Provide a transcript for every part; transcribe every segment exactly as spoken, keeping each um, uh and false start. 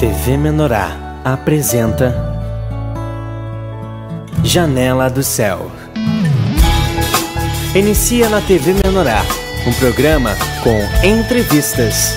T V Menorá apresenta Janela do Céu. Inicia na T V Menorá, um programa com entrevistas.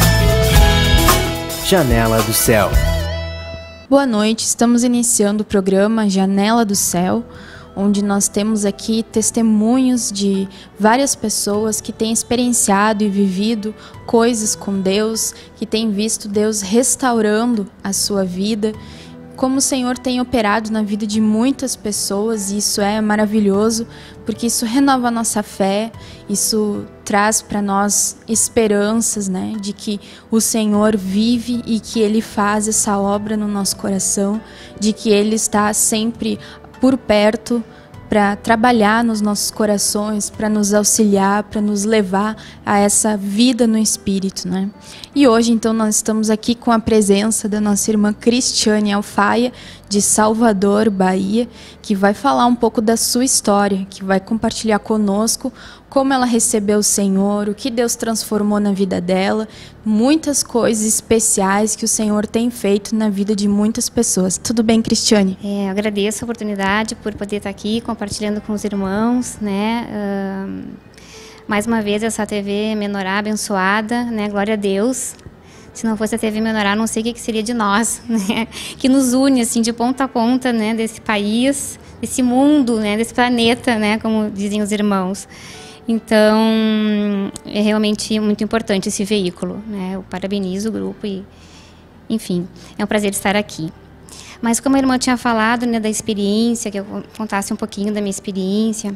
Janela do Céu. Boa noite, estamos iniciando o programa Janela do Céu, onde nós temos aqui testemunhos de várias pessoas que têm experienciado e vivido coisas com Deus, que têm visto Deus restaurando a sua vida, como o Senhor tem operado na vida de muitas pessoas, e isso é maravilhoso, porque isso renova a nossa fé, isso traz para nós esperanças, né, de que o Senhor vive e que Ele faz essa obra no nosso coração, de que Ele está sempre por perto para trabalhar nos nossos corações, para nos auxiliar, para nos levar a essa vida no Espírito, né? E hoje, então, nós estamos aqui com a presença da nossa irmã Cristiane Alfaia, de Salvador, Bahia, que vai falar um pouco da sua história, que vai compartilhar conosco como ela recebeu o Senhor, o que Deus transformou na vida dela, muitas coisas especiais que o Senhor tem feito na vida de muitas pessoas. Tudo bem, Cristiane? É, eu agradeço a oportunidade por poder estar aqui compartilhando com os irmãos, né? Uh, mais uma vez essa T V Menorá abençoada, né? Glória a Deus. Se não fosse a T V Menorá, não sei o que seria de nós, né? Que nos une assim de ponta a ponta, né? Desse país, desse mundo, né? Desse planeta, né? Como dizem os irmãos. Então, é realmente muito importante esse veículo, né? Eu parabenizo o grupo e, enfim, é um prazer estar aqui. Mas como a irmã tinha falado, né, da experiência, que eu contasse um pouquinho da minha experiência.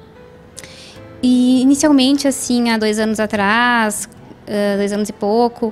E, inicialmente, assim, há dois anos atrás, uh, dois anos e pouco,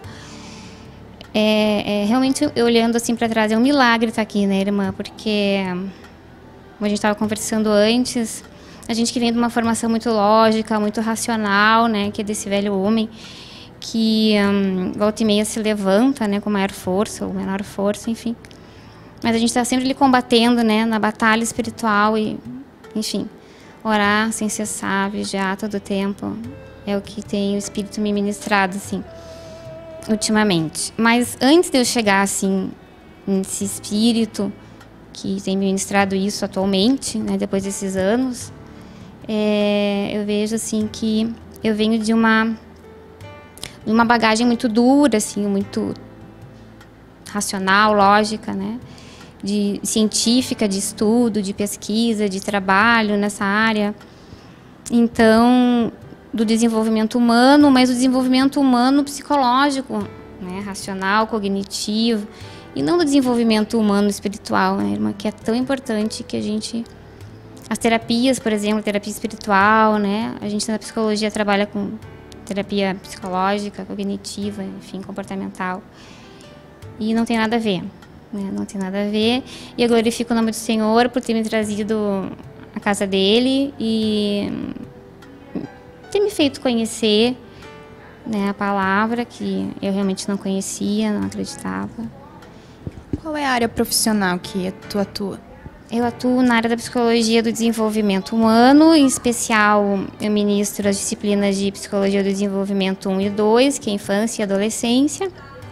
é, é, realmente, eu, olhando assim para trás, é um milagre estar aqui, né, irmã? Porque, como a gente estava conversando antes, a gente que vem de uma formação muito lógica, muito racional, né, que é desse velho homem, que um, volta e meia se levanta, né, com maior força ou menor força, enfim. Mas a gente está sempre ali combatendo, né, na batalha espiritual e, enfim, orar sem cessar, vigiar todo o tempo, é o que tem o Espírito me ministrado, assim, ultimamente. Mas antes de eu chegar, assim, nesse Espírito que tem me ministrado isso atualmente, né, depois desses anos, É, eu vejo assim que eu venho de uma de uma bagagem muito dura, assim, muito racional, lógica, né, de científica, de estudo, de pesquisa, de trabalho nessa área. Então, do desenvolvimento humano, mas o desenvolvimento humano psicológico, né, racional, cognitivo, e não do desenvolvimento humano espiritual, né, irmã, que é tão importante que a gente... As terapias, por exemplo, terapia espiritual, né? A gente na psicologia trabalha com terapia psicológica, cognitiva, enfim, comportamental. E não tem nada a ver, né? Não tem nada a ver. E eu glorifico o nome do Senhor por ter me trazido à casa dele e ter me feito conhecer, né, a palavra que eu realmente não conhecia, não acreditava. Qual é a área profissional que tu atua? Eu atuo na área da psicologia do desenvolvimento humano, em especial eu ministro as disciplinas de psicologia do desenvolvimento um e dois, que é infância e adolescência,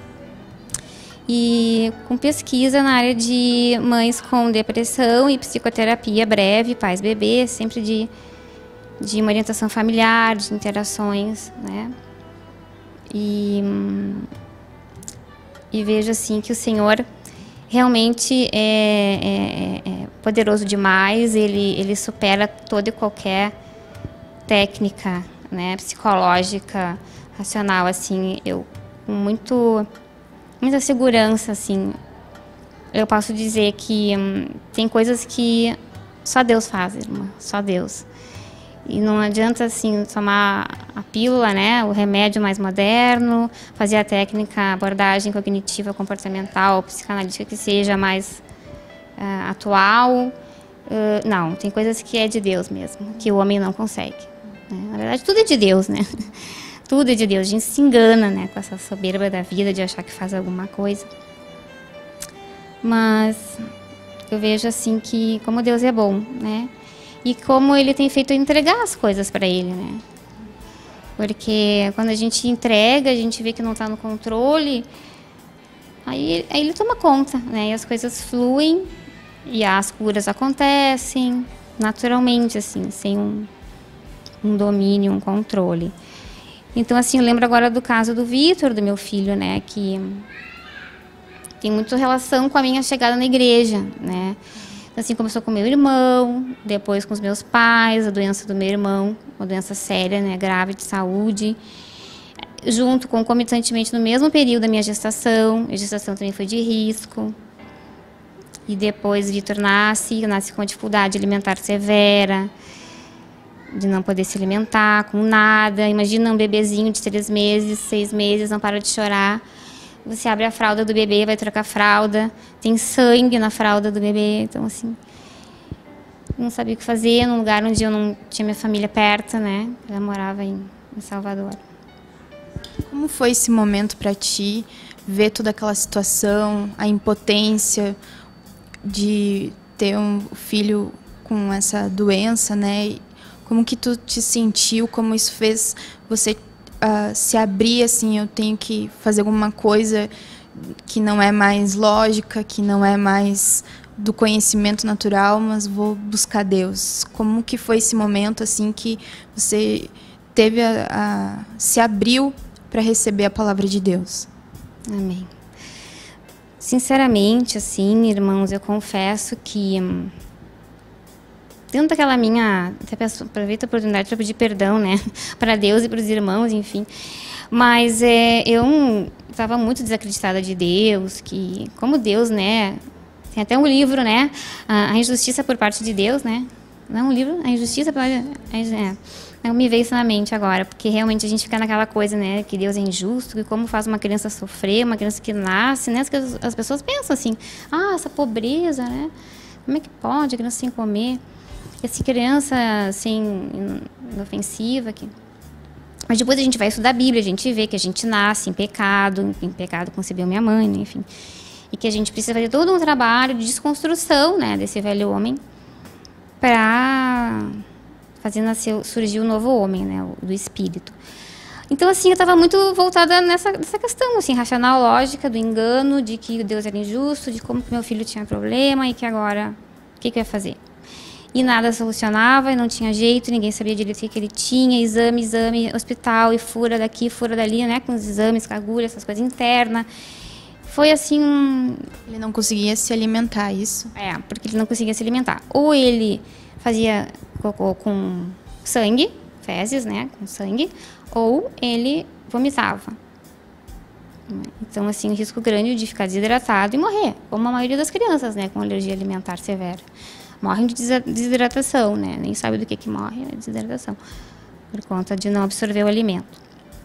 e com pesquisa na área de mães com depressão e psicoterapia breve, pais bebês, sempre de, de uma orientação familiar, de interações, né? E, e vejo assim que o Senhor realmente é, é, é poderoso demais, ele, ele supera toda e qualquer técnica, né, psicológica, racional, assim, eu com muito, muita segurança, assim, eu posso dizer que hum, tem coisas que só Deus faz, irmã, só Deus. E não adianta, assim, tomar a pílula, né, o remédio mais moderno, fazer a técnica, a abordagem cognitiva, comportamental, psicanalítica que seja mais uh, atual. Uh, não, tem coisas que é de Deus mesmo, que o homem não consegue. Né? Na verdade, tudo é de Deus, né? Tudo é de Deus. A gente se engana, né, com essa soberba da vida de achar que faz alguma coisa. Mas eu vejo, assim, que como Deus é bom, né? E como ele tem feito entregar as coisas para ele, né? Porque quando a gente entrega, a gente vê que não está no controle, Aí, aí ele toma conta, né? E as coisas fluem e as curas acontecem naturalmente, assim, sem um, um domínio, um controle. Então, assim, eu lembro agora do caso do Vitor, do meu filho, né? Que tem muito relação com a minha chegada na igreja, né? Assim, começou com meu irmão, depois com os meus pais, a doença do meu irmão, uma doença séria, né, grave de saúde, junto, concomitantemente, no mesmo período da minha gestação. A gestação também foi de risco. E depois Vitor nasce, nasce com uma dificuldade alimentar severa, de não poder se alimentar com nada. Imagina um bebezinho de três meses, seis meses, não para de chorar. Você abre a fralda do bebê, vai trocar a fralda, tem sangue na fralda do bebê, então assim, não sabia o que fazer, num lugar onde eu não tinha minha família perto, né? Eu morava em, em Salvador. Como foi esse momento para ti, ver toda aquela situação, a impotência de ter um filho com essa doença, né? Como que tu te sentiu, como isso fez você Uh, se abrir, assim, eu tenho que fazer alguma coisa que não é mais lógica, que não é mais do conhecimento natural, mas vou buscar Deus. Como que foi esse momento, assim, que você teve a, a se abriu para receber a palavra de Deus? Amém. Sinceramente, assim, irmãos, eu confesso que hum, dentro daquela minha... Até peço, aproveito a oportunidade para pedir perdão, né? Para Deus e para os irmãos, enfim. Mas é, eu estava muito desacreditada de Deus, que como Deus, né? Tem até um livro, né? A Injustiça por Parte de Deus, né? Não é um livro? A Injustiça... É, não me veio isso na mente agora, porque realmente a gente fica naquela coisa, né? Que Deus é injusto, que como faz uma criança sofrer, uma criança que nasce, né? As, as pessoas pensam assim, ah, essa pobreza, né? Como é que pode a criança sem comer? Essa criança, assim, inofensiva. Que... Mas depois a gente vai estudar a Bíblia, a gente vê que a gente nasce em pecado, em pecado concebeu minha mãe, né, enfim. E que a gente precisa fazer todo um trabalho de desconstrução, né, desse velho homem para fazer nascer, surgir o novo homem, né, do espírito. Então, assim, eu estava muito voltada nessa, nessa questão, assim, racional, lógica, do engano, de que Deus era injusto, de como que meu filho tinha problema e que agora, o que que eu ia fazer? E nada solucionava, e não tinha jeito, ninguém sabia direito o que, que ele tinha, exame, exame, hospital, e fura daqui, fura dali, né, com os exames, com agulha, essas coisas internas. Foi assim um... Ele não conseguia se alimentar, isso? É, porque ele não conseguia se alimentar. Ou ele fazia cocô com sangue, fezes, né, com sangue, ou ele vomitava. Então, assim, um risco grande de ficar desidratado e morrer, como a maioria das crianças, né, com alergia alimentar severa. Morrem de desidratação, né? Nem sabe do que que morre, é desidratação, por conta de não absorver o alimento.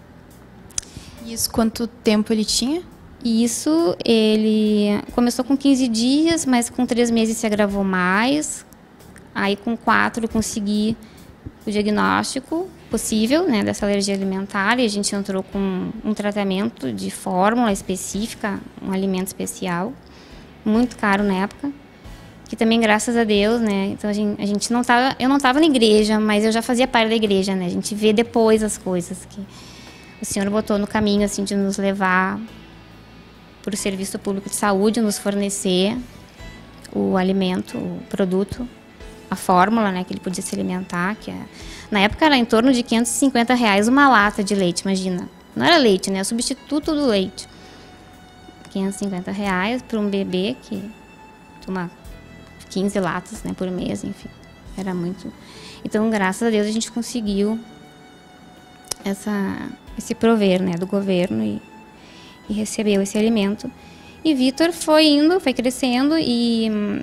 E isso quanto tempo ele tinha? Isso, ele começou com quinze dias, mas com três meses se agravou mais. Aí com quatro eu consegui o diagnóstico possível, né, dessa alergia alimentar, e a gente entrou com um tratamento de fórmula específica, um alimento especial, muito caro na época. Que também, graças a Deus, né, então a gente, a gente não tava, eu não estava na igreja, mas eu já fazia parte da igreja, né, a gente vê depois as coisas que o Senhor botou no caminho, assim, de nos levar para o serviço público de saúde, nos fornecer o alimento, o produto, a fórmula, né, que ele podia se alimentar, que é, na época era em torno de quinhentos e cinquenta reais uma lata de leite, imagina, não era leite, né, é o substituto do leite, quinhentos e cinquenta reais para um bebê que toma quinze latas, né, por mês, enfim, era muito. Então, graças a Deus, a gente conseguiu essa, esse prover, né, do governo e, e recebeu esse alimento. E Vitor foi indo, foi crescendo e hum,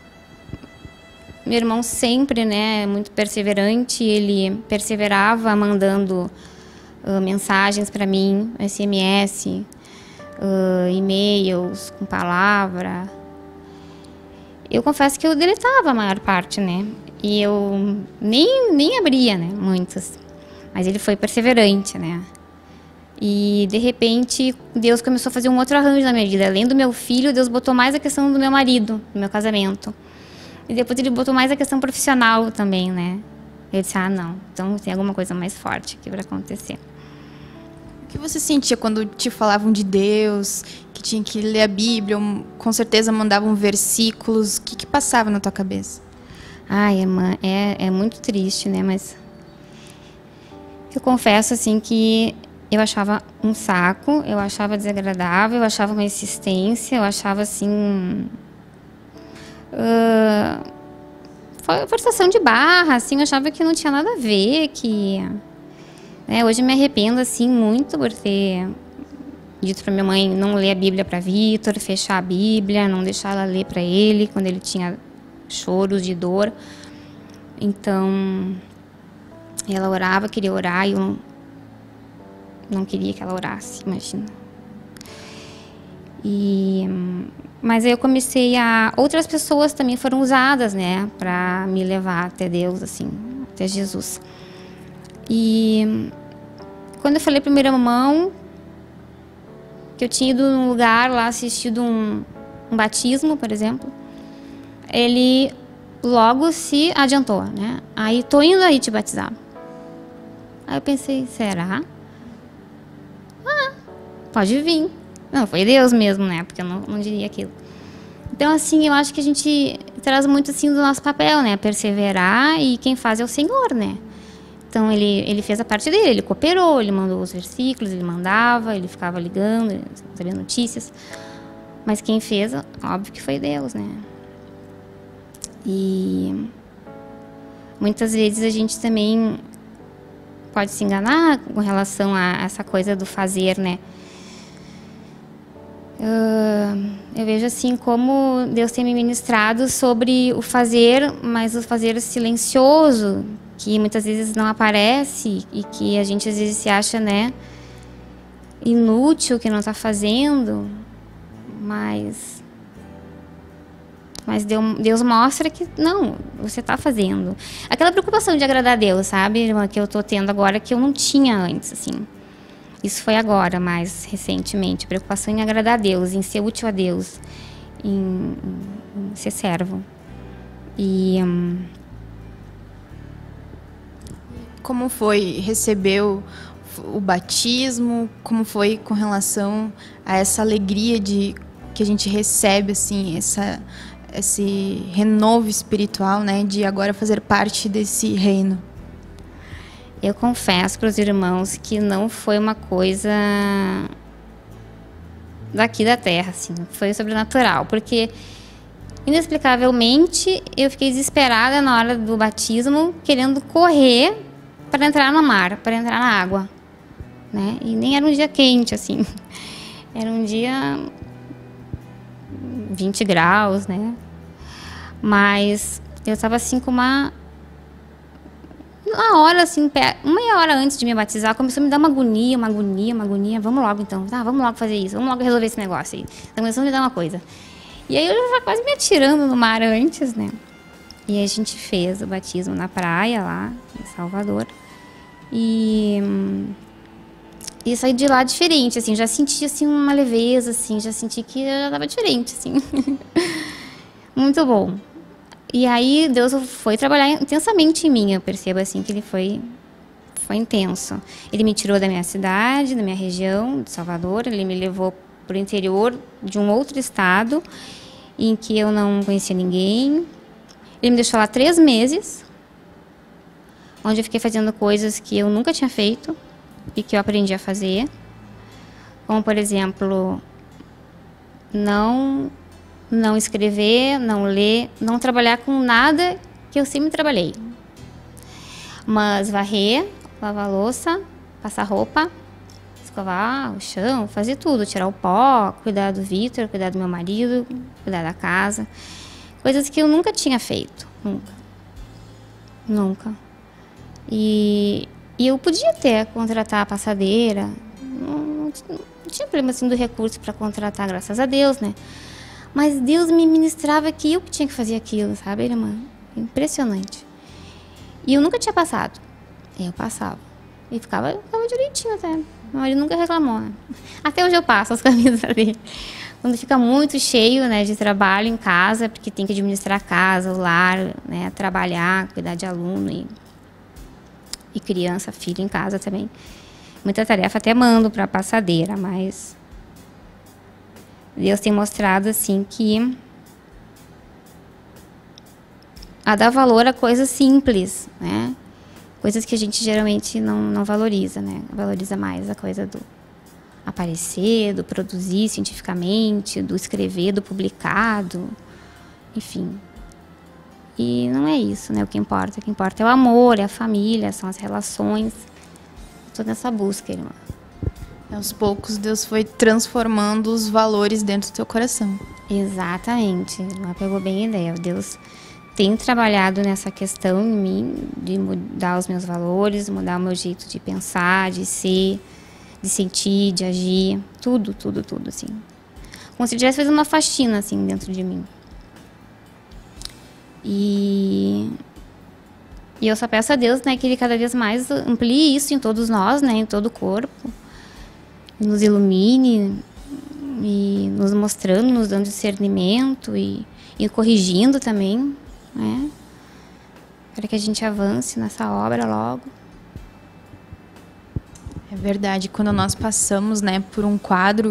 meu irmão sempre, né, muito perseverante, ele perseverava mandando uh, mensagens para mim, S M S, uh, e-mails com palavra. Eu confesso que eu deletava a maior parte, né? E eu nem, nem abria, né? Muitas. Mas ele foi perseverante, né? E, de repente, Deus começou a fazer um outro arranjo na minha vida. Além do meu filho, Deus botou mais a questão do meu marido, do meu casamento. E depois ele botou mais a questão profissional também, né? Eu disse, ah, não. Então tem alguma coisa mais forte aqui para acontecer. O que você sentia quando te falavam de Deus, que tinha que ler a Bíblia, ou, com certeza mandavam versículos? O que, que passava na tua cabeça? Ai, irmã, é, é muito triste, né? Mas eu confesso, assim, que eu achava um saco, eu achava desagradável, eu achava uma insistência, eu achava, assim... Uh, forçação de barra, assim, eu achava que não tinha nada a ver, que... Né, hoje eu me arrependo, assim, muito por ter dito para minha mãe não ler a Bíblia para Vitor, fechar a Bíblia, não deixar ela ler para ele quando ele tinha choros de dor. Então, ela orava, queria orar, e eu não, não queria que ela orasse, imagina. E, mas aí eu comecei a... Outras pessoas também foram usadas, né, para me levar até Deus, assim, até Jesus. E quando eu falei para meu irmão que eu tinha ido num lugar lá, assistido um, um batismo, por exemplo, ele logo se adiantou, né? Aí, tô indo aí te batizar. Aí eu pensei, será? Ah, pode vir. Não, foi Deus mesmo, né? Porque eu não, não diria aquilo. Então, assim, eu acho que a gente traz muito, assim, do nosso papel, né? Perseverar, e quem faz é o Senhor, né? Então, ele, ele fez a parte dele, ele cooperou, ele mandou os versículos, ele mandava, ele ficava ligando, sabendo notícias. Mas quem fez, óbvio que foi Deus, né? E muitas vezes a gente também pode se enganar com relação a essa coisa do fazer, né? Uh, eu vejo assim como Deus tem me ministrado sobre o fazer, mas o fazer silencioso, que muitas vezes não aparece e que a gente às vezes se acha, né, inútil, que não está fazendo, mas mas Deus mostra que não, você está fazendo. Aquela preocupação de agradar a Deus, sabe, irmã, que eu estou tendo agora, que eu não tinha antes, assim. Isso foi agora, mais recentemente. Preocupação em agradar a Deus, em ser útil a Deus, em, em, em ser servo. E... Hum, como foi receber o, o batismo? Como foi com relação a essa alegria de, que a gente recebe, assim, essa, esse renovo espiritual, né? De agora fazer parte desse reino. Eu confesso para os irmãos que não foi uma coisa daqui da terra, assim, foi sobrenatural, porque inexplicavelmente eu fiquei desesperada na hora do batismo, querendo correr para entrar no mar, para entrar na água, né? E nem era um dia quente, assim, era um dia vinte graus, né? Mas eu estava assim com uma uma hora, assim, meia hora antes de me batizar, começou a me dar uma agonia, uma agonia, uma agonia. Vamos logo, então. Tá, vamos logo fazer isso. Vamos logo resolver esse negócio aí. Então, começou a me dar uma coisa. E aí, eu já estava quase me atirando no mar antes, né? E aí, a gente fez o batismo na praia, lá, em Salvador. E... E saí de lá diferente, assim. Já senti, assim, uma leveza, assim. Já senti que eu já estava diferente, assim. Muito bom. E aí Deus foi trabalhar intensamente em mim, eu percebo assim que ele foi, foi intenso. Ele me tirou da minha cidade, da minha região, de Salvador, ele me levou para o interior de um outro estado, em que eu não conhecia ninguém. Ele me deixou lá três meses, onde eu fiquei fazendo coisas que eu nunca tinha feito e que eu aprendi a fazer. Como, por exemplo, não... não escrever, não ler, não trabalhar com nada que eu sempre trabalhei. Mas varrer, lavar louça, passar roupa, escovar o chão, fazer tudo, tirar o pó, cuidar do Vitor, cuidar do meu marido, cuidar da casa. Coisas que eu nunca tinha feito, nunca. Nunca. E, e eu podia até contratar a passadeira, não, não, não tinha problema assim do recurso para contratar, graças a Deus, né? Mas Deus me ministrava que eu que tinha que fazer aquilo, sabe, irmã? Impressionante. E eu nunca tinha passado. Eu passava. E ficava, ficava direitinho até. Meu marido nunca reclamou, né? Até hoje eu passo as camisas dele. Quando fica muito cheio, né, de trabalho em casa, porque tem que administrar a casa, o lar, né, trabalhar, cuidar de aluno e, e criança, filho em casa também. muita tarefa, até mando para a passadeira, mas Deus tem mostrado assim que a dar valor a coisas simples, né? Coisas que a gente geralmente não, não valoriza, né? Valoriza mais a coisa do aparecer, do produzir cientificamente, do escrever, do publicado, enfim. E não é isso, né? O que importa. O que importa é o amor, é a família, são as relações. Estou nessa busca, irmã. Aos poucos, Deus foi transformando os valores dentro do teu coração. Exatamente. Irmã pegou bem a ideia. Deus tem trabalhado nessa questão em mim, de mudar os meus valores, mudar o meu jeito de pensar, de ser, de sentir, de agir. Tudo, tudo, tudo, assim. Como se tivesse feito uma faxina, assim, dentro de mim. E, e eu só peço a Deus, né, que Ele cada vez mais amplie isso em todos nós, né, em todo o corpo, nos ilumine e nos mostrando, nos dando discernimento e, e corrigindo também, né, para que a gente avance nessa obra logo. É verdade, quando nós passamos, né, por um quadro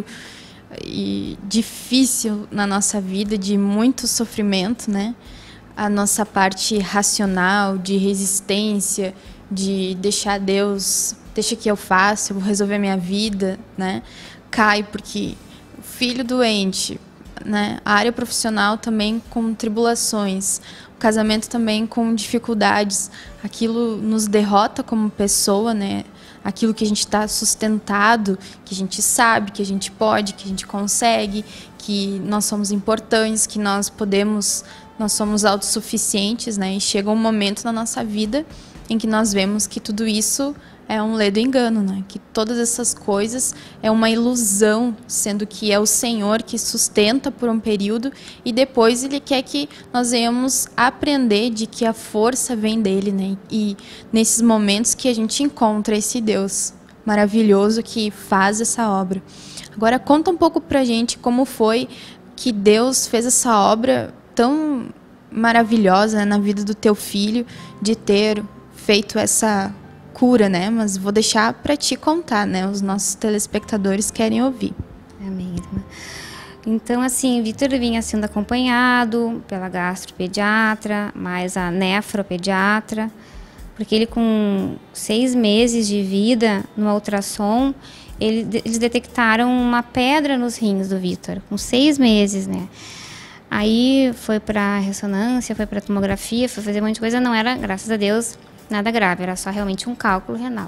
e difícil na nossa vida, de muito sofrimento, né, a nossa parte racional, de resistência, de deixar Deus, deixa que eu faço, eu vou resolver a minha vida, né? Cai, porque o filho doente, né? A área profissional também com tribulações, o casamento também com dificuldades, aquilo nos derrota como pessoa, né? Aquilo que a gente está sustentado, que a gente sabe, que a gente pode, que a gente consegue, que nós somos importantes, que nós podemos... Nós somos autossuficientes, né? E chega um momento na nossa vida em que nós vemos que tudo isso é um ledo engano, né? Que todas essas coisas é uma ilusão, sendo que é o Senhor que sustenta por um período e depois Ele quer que nós venhamos aprender de que a força vem dEle, né? E nesses momentos que a gente encontra esse Deus maravilhoso que faz essa obra. Agora conta um pouco pra gente como foi que Deus fez essa obra tão maravilhosa, né, na vida do teu filho, de ter feito essa cura, né? Mas vou deixar para ti contar, né? Os nossos telespectadores querem ouvir. Amém, irmã. Então, assim, Vitor vinha sendo acompanhado pela gastropediatra, mais a nefropediatra, porque ele com seis meses de vida, no ultrassom, ele, eles detectaram uma pedra nos rins do Vitor, com seis meses, né? Aí foi para ressonância, foi para tomografia, foi fazer um monte de coisa. Não era, graças a Deus, nada grave. Era só realmente um cálculo renal.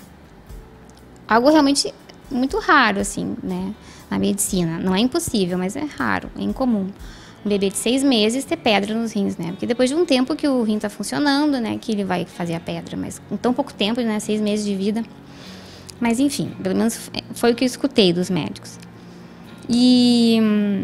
Algo realmente muito raro, assim, né? Na medicina. Não é impossível, mas é raro, é incomum. Um bebê de seis meses ter pedra nos rins, né? Porque depois de um tempo que o rim está funcionando, né? Que ele vai fazer a pedra. Mas com tão pouco tempo, né? Seis meses de vida. Mas, enfim, pelo menos foi o que eu escutei dos médicos. E...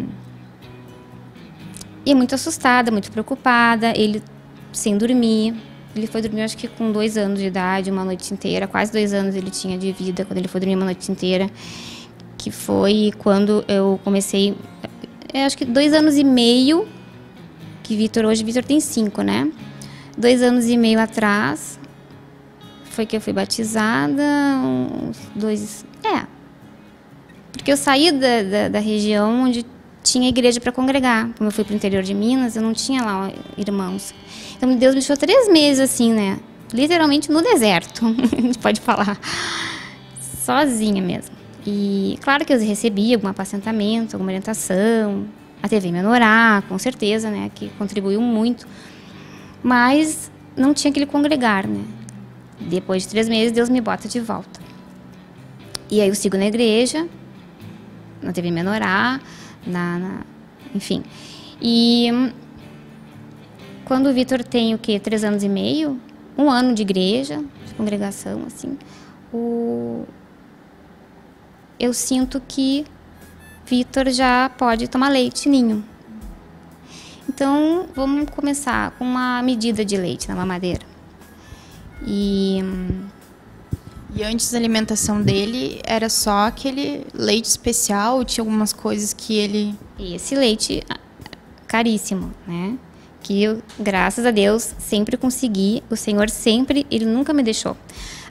E muito assustada, muito preocupada, ele sem dormir. Ele foi dormir, acho que com dois anos de idade, uma noite inteira. Quase dois anos ele tinha de vida quando ele foi dormir uma noite inteira. Que foi quando eu comecei... Eu acho que dois anos e meio, que Vitor... Hoje Vitor tem cinco, né? Dois anos e meio atrás, foi que eu fui batizada. Uns dois... É. Porque eu saí da, da, da região onde... tinha igreja para congregar. Como eu fui para o interior de Minas, eu não tinha lá irmãos. Então, Deus me deixou três meses assim, né? Literalmente no deserto, a gente pode falar. Sozinha mesmo. E claro que eu recebi algum apacentamento, alguma orientação. A T V Menorá, com certeza, né? Que contribuiu muito. Mas não tinha aquele congregar, né? Depois de três meses, Deus me bota de volta. E aí eu sigo na igreja, na T V Menorá, Na, na, enfim. E quando o Vitor tem o quê? Três anos e meio, um ano de igreja, de congregação, assim, o, eu sinto que Vitor já pode tomar leite ninho. Então, vamos começar com uma medida de leite na mamadeira. E... E antes da alimentação dele, era só aquele leite especial? Ou tinha algumas coisas que ele... E esse leite caríssimo, né? Que eu, graças a Deus, sempre consegui. O Senhor sempre, Ele nunca me deixou.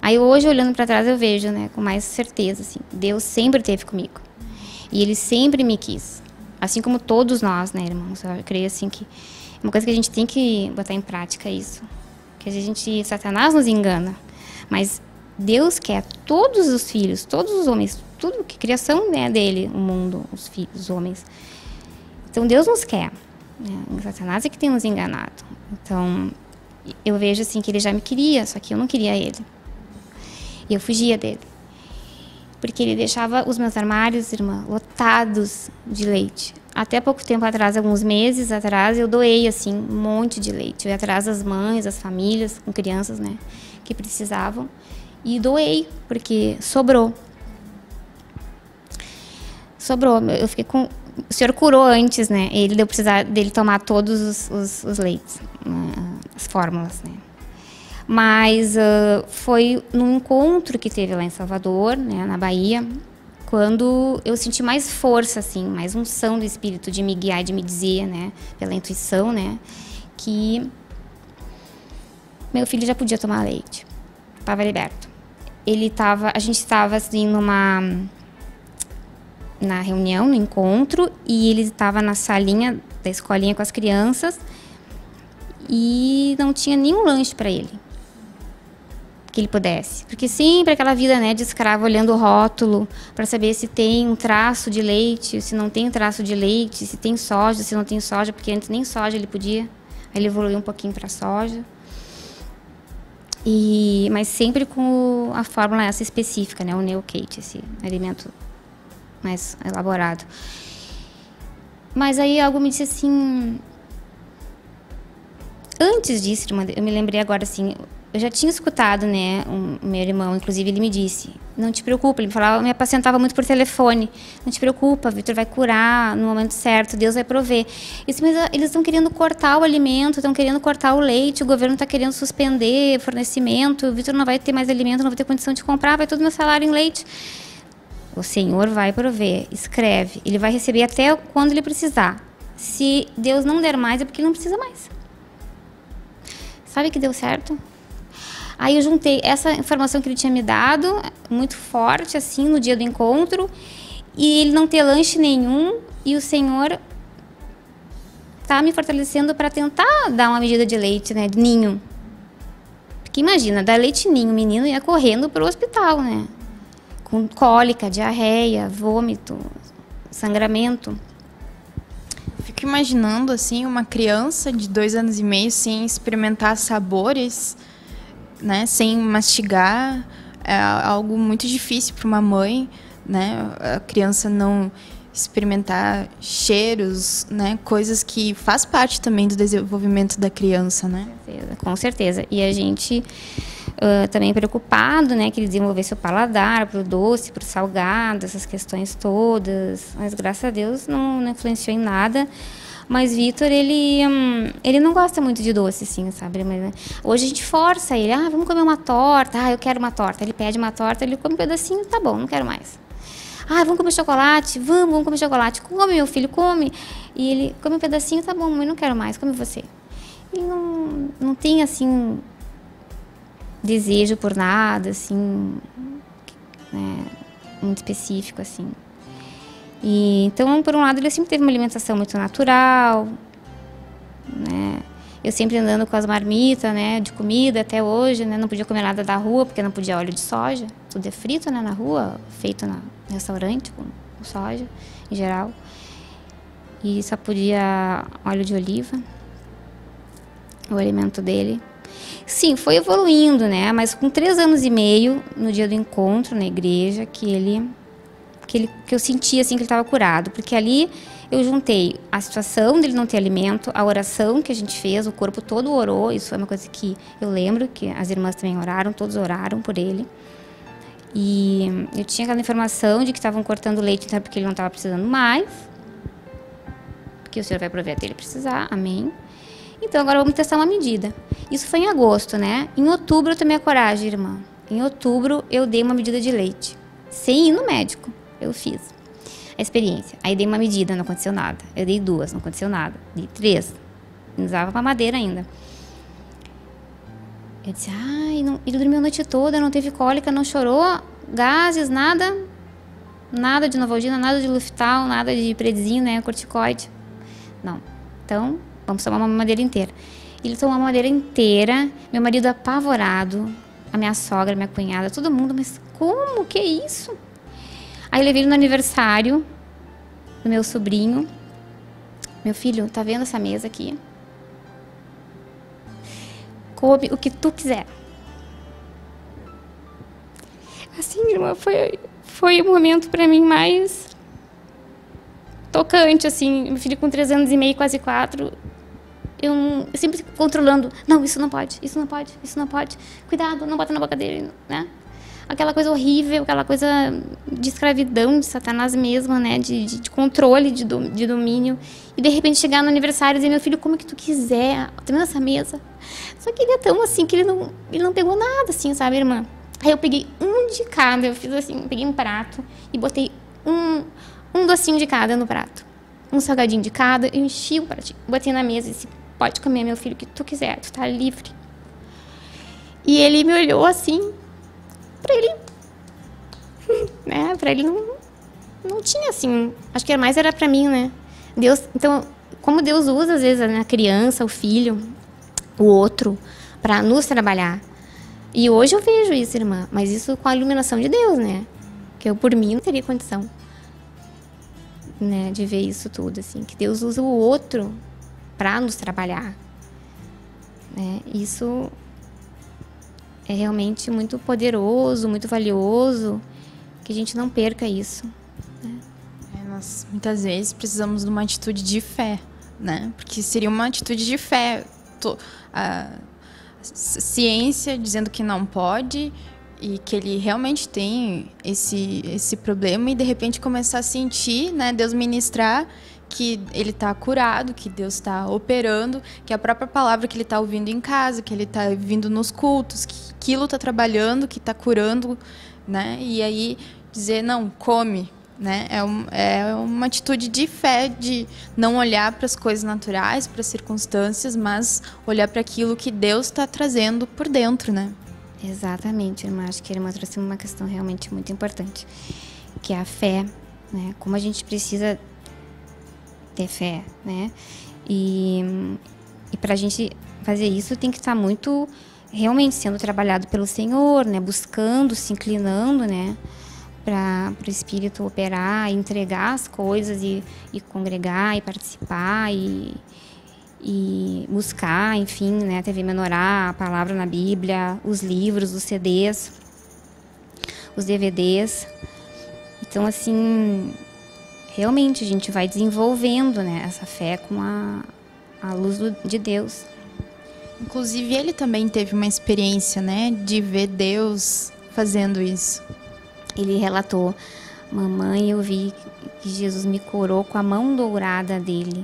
Aí hoje, olhando para trás, eu vejo, né, com mais certeza, assim, Deus sempre esteve comigo. E Ele sempre me quis. Assim como todos nós, né, irmãos? Eu creio, assim, que é uma coisa que a gente tem que botar em prática isso. Que a gente, Satanás nos engana. Mas Deus quer todos os filhos, todos os homens, tudo que criação, né, dele, o mundo, os filhos, os homens. Então, Deus nos quer. Né? O Satanás é que tem nos enganado. Então, eu vejo, assim, que Ele já me queria, só que eu não queria Ele. E eu fugia dele. Porque ele deixava os meus armários, irmã, lotados de leite. Até pouco tempo atrás, alguns meses atrás, eu doei, assim, um monte de leite. Eu ia atrás das mães, das famílias, com crianças, né, que precisavam. E doei, porque sobrou. Sobrou. Eu fiquei com... O senhor curou antes, né, ele deu precisar dele tomar todos os, os, os leites, as fórmulas, né. Mas uh, foi num encontro que teve lá em Salvador, né, na Bahia, quando eu senti mais força, assim, mais unção do Espírito de me guiar, de me dizer, né, pela intuição, né, que meu filho já podia tomar leite, estava liberto. Ele estava, a gente estava assim numa na reunião, no encontro, e ele estava na salinha da escolinha com as crianças e não tinha nenhum lanche para ele. Que ele pudesse, porque sempre aquela vida, né, de escravo olhando o rótulo para saber se tem um traço de leite, se não tem traço de leite, se tem soja, se não tem soja, porque antes nem soja ele podia, aí ele evoluiu um pouquinho para soja, e mas sempre com a fórmula essa específica, né, o Neocate, esse alimento mais elaborado. Mas aí algo me disse assim, antes disso, eu me lembrei agora assim. Eu já tinha escutado, né, o meu irmão, inclusive ele me disse, não te preocupa, ele me falava, me apacentava muito por telefone, não te preocupa, Vitor vai curar no momento certo, Deus vai prover. Isso, mas eles estão querendo cortar o alimento, estão querendo cortar o leite, o governo está querendo suspender fornecimento, o Vitor não vai ter mais alimento, não vai ter condição de comprar, vai todo meu salário em leite. O Senhor vai prover, escreve, ele vai receber até quando ele precisar. Se Deus não der mais, é porque ele não precisa mais. Sabe que deu certo? Aí eu juntei essa informação que ele tinha me dado, muito forte, assim, no dia do encontro, e ele não ter lanche nenhum, e o Senhor tá me fortalecendo para tentar dar uma medida de leite, né, de ninho. Porque imagina, dar leite ninho, o menino ia correndo pro hospital, né, com cólica, diarreia, vômito, sangramento. Fico imaginando, assim, uma criança de dois anos e meio sem experimentar sabores, né, sem mastigar, é algo muito difícil para uma mãe, né, a criança não experimentar cheiros, né, coisas que faz parte também do desenvolvimento da criança, né? Com certeza, com certeza. E a gente uh, também preocupado, né, que ele desenvolvesse o paladar para o doce, para o salgado, essas questões todas, mas graças a Deus não, não influenciou em nada. Mas Vitor, ele, hum, ele não gosta muito de doce, assim, sabe? Mas, hoje a gente força ele, ah, vamos comer uma torta, ah, eu quero uma torta. Ele pede uma torta, ele come um pedacinho, tá bom, não quero mais. Ah, vamos comer chocolate? Vamos, vamos comer chocolate. Come, meu filho, come. E ele come um pedacinho, tá bom, mãe, não quero mais, come você. Ele não, não tem, assim, desejo por nada, assim, né, muito específico, assim. E, então, por um lado, ele sempre teve uma alimentação muito natural, né? Eu sempre andando com as marmitas, né, de comida até hoje, né? Não podia comer nada da rua, porque não podia óleo de soja. Tudo é frito, né, na rua, feito no restaurante com soja, em geral. E só podia óleo de oliva, o alimento dele. Sim, foi evoluindo, né? Mas com três anos e meio, no dia do encontro na igreja, que ele... Que, ele, que eu senti assim que ele estava curado, porque ali eu juntei a situação dele não ter alimento, a oração que a gente fez, o corpo todo orou, isso foi uma coisa que eu lembro, que as irmãs também oraram, todos oraram por ele, e eu tinha aquela informação de que estavam cortando leite, então porque ele não estava precisando mais, porque o Senhor vai prover até ele precisar, amém. Então agora vamos testar uma medida. Isso foi em agosto, né? Em outubro eu tomei a coragem, irmã. Em outubro eu dei uma medida de leite, sem ir no médico. Eu fiz a experiência. Aí dei uma medida, não aconteceu nada. Eu dei duas, não aconteceu nada. Dei três, não usava mamadeira ainda. Eu disse, ai, não, ele dormiu a noite toda, não teve cólica, não chorou, gases, nada, nada de Novalgina, nada de Luftal, nada de Predizinho, né, corticoide. Não. Então, vamos tomar uma mamadeira inteira. Ele tomou a mamadeira inteira, meu marido apavorado, a minha sogra, minha cunhada, todo mundo, mas como? Que é isso? Aí eu levei ele no aniversário do meu sobrinho. Meu filho, tá vendo essa mesa aqui? Come o que tu quiser. Assim, irmã, foi, foi o momento para mim mais tocante, assim. Meu filho com três anos e meio, quase quatro. Eu, eu sempre controlando. Não, isso não pode, isso não pode, isso não pode. Cuidado, não bota na boca dele, né? Aquela coisa horrível, aquela coisa de escravidão, de Satanás mesmo, né? De, de, de controle, de, do, de domínio. E de repente chegar no aniversário e dizer, meu filho, come o que tu quiser, tá vendo essa mesa? Só que ele é tão assim que ele não, ele não pegou nada, assim, sabe, irmã? Aí eu peguei um de cada, eu fiz assim, peguei um prato e botei um, um docinho de cada no prato. Um salgadinho de cada, eu enchi o pratinho, botei na mesa e disse, pode comer, meu filho, o que tu quiser, tu tá livre. E ele me olhou assim, pra ele, né, pra ele não, não tinha assim, acho que mais era pra mim, né. Deus, então, como Deus usa às vezes a criança, o filho, o outro, pra nos trabalhar. E hoje eu vejo isso, irmã, mas isso com a iluminação de Deus, né, que eu por mim não teria condição, né, de ver isso tudo, assim, que Deus usa o outro pra nos trabalhar, né, isso é realmente muito poderoso, muito valioso, que a gente não perca isso, né? É, nós muitas vezes precisamos de uma atitude de fé, né? Porque seria uma atitude de fé, Tô, a ciência dizendo que não pode e que ele realmente tem esse esse problema e de repente começar a sentir, né? Deus ministrar que ele está curado, que Deus está operando, que a própria palavra que ele está ouvindo em casa, que ele está ouvindo nos cultos, que aquilo está trabalhando, que está curando, né? E aí dizer, não, come, né? É, um, é uma atitude de fé, de não olhar para as coisas naturais, para as circunstâncias, mas olhar para aquilo que Deus está trazendo por dentro, né? Exatamente, irmã. Acho que a irmã trouxe uma questão realmente muito importante, que é a fé, né? Como a gente precisa ter fé, né? E, e para a gente fazer isso tem que estar muito realmente sendo trabalhado pelo Senhor, né? Buscando, se inclinando, né? Para o Espírito operar, entregar as coisas e, e congregar e participar e, e buscar, enfim, né? A T V Menorá, a palavra na Bíblia, os livros, os C Ds, os D V Ds. Então, assim, realmente a gente vai desenvolvendo, né, essa fé com a, a luz do, de Deus. Inclusive, ele também teve uma experiência, né, de ver Deus fazendo isso. Ele relatou, mamãe, eu vi que Jesus me curou com a mão dourada dele.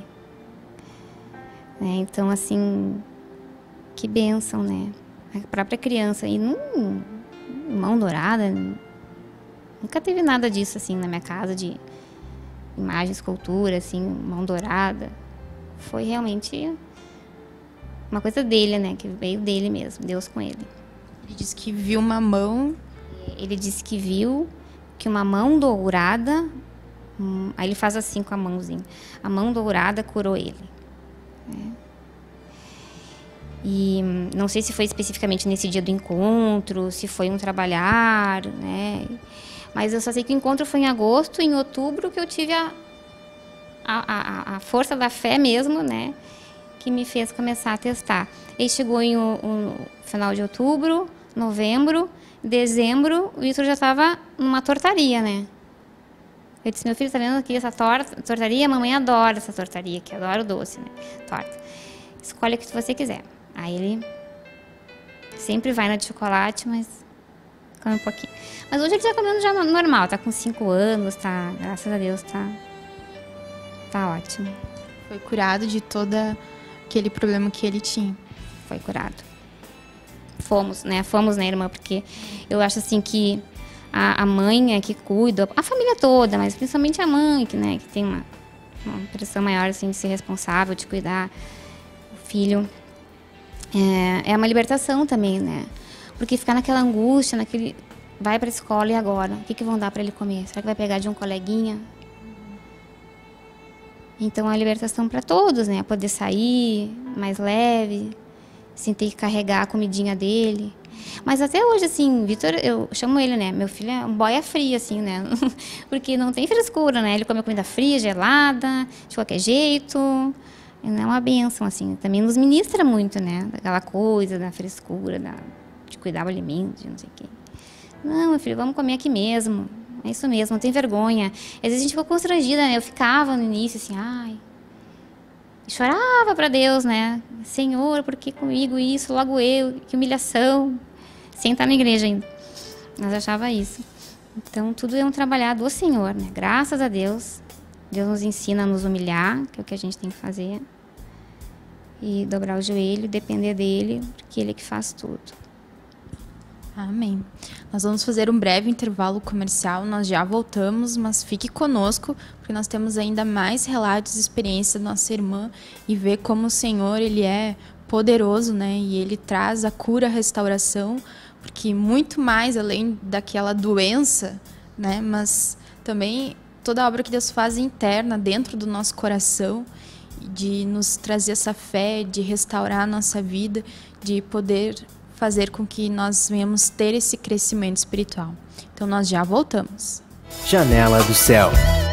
Né, então, assim, que bênção, né? A própria criança, e não, mão dourada, nunca teve nada disso, assim, na minha casa, de imagem, escultura, assim, mão dourada. Foi realmente uma coisa dele, né? Que veio dele mesmo, Deus com ele. Ele disse que viu uma mão... Ele disse que viu que uma mão dourada... Hum, aí ele faz assim com a mãozinha. A mão dourada curou ele. Né? E não sei se foi especificamente nesse dia do encontro, se foi um trabalhar, né? Mas eu só sei que o encontro foi em agosto, em outubro, que eu tive a, a, a, a força da fé mesmo, né? Que me fez começar a testar. Ele chegou em um, um final de outubro, novembro, dezembro, o Vitor já estava numa tortaria, né? Eu disse, meu filho, tá vendo aqui essa torta, tortaria? A mamãe adora essa tortaria, que adora o doce, né? Torta. Escolhe o que você quiser. Aí ele sempre vai na de chocolate, mas come um pouquinho. Mas hoje ele tá comendo já normal, tá com cinco anos, tá, graças a Deus, tá, tá ótimo. Foi curado de todo aquele problema que ele tinha. Foi curado. Fomos, né? Fomos, né, irmã? Porque eu acho assim que a, a mãe é que cuida, a família toda, mas principalmente a mãe, que, né, que tem uma, uma pressão maior, assim, de ser responsável, de cuidar do filho. é, é uma libertação também, né? Porque ficar naquela angústia, naquele... Vai para a escola e agora? O que, que vão dar para ele comer? Será que vai pegar de um coleguinha? Então, é uma libertação para todos, né? Poder sair mais leve, sem ter que carregar a comidinha dele. Mas até hoje, assim, Vitor, eu chamo ele, né? Meu filho é um boia fria, assim, né? Porque não tem frescura, né? Ele come comida fria, gelada, de qualquer jeito. É uma benção, assim. Também nos ministra muito, né? Daquela coisa, da frescura, da, de cuidar do alimento, de não sei o quê. Não, meu filho, vamos comer aqui mesmo. É isso mesmo, não tem vergonha. Às vezes a gente ficou constrangida, né? Eu ficava no início, assim, ai... E chorava para Deus, né? Senhor, por que comigo isso? Logo eu, que humilhação. Sem estar na igreja ainda. Mas achava isso. Então, tudo é um trabalhar do Senhor, né? Graças a Deus. Deus nos ensina a nos humilhar, que é o que a gente tem que fazer. E dobrar o joelho, depender dele, porque ele é que faz tudo. Amém. Nós vamos fazer um breve intervalo comercial, nós já voltamos, mas fique conosco, porque nós temos ainda mais relatos e experiências da nossa irmã e ver como o Senhor, ele é poderoso, né? E ele traz a cura, a restauração, porque muito mais além daquela doença, né? Mas também toda a obra que Deus faz interna, dentro do nosso coração, de nos trazer essa fé, de restaurar a nossa vida, de poder fazer com que nós venhamos ter esse crescimento espiritual. Então nós já voltamos. Janela do Céu.